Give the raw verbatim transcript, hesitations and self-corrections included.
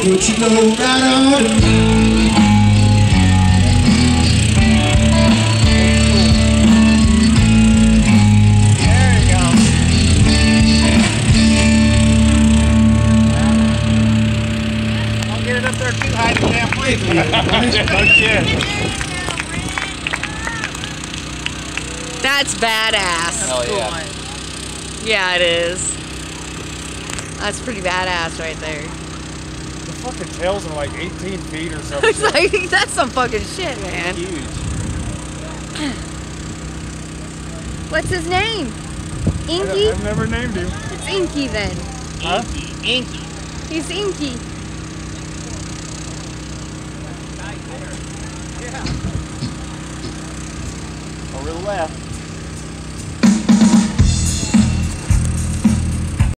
But you know right on. There you go. Don't get it up there too high to damn place. No shit. That's badass. Hell yeah. Yeah, it is. That's pretty badass right there. The fucking tails are like eighteen feet or something. It's like, that's some fucking shit, man. Huge. What's his name? Inky? I've never named him. It's Inky then. Huh? Inky. Inky. He's Inky. Over the left.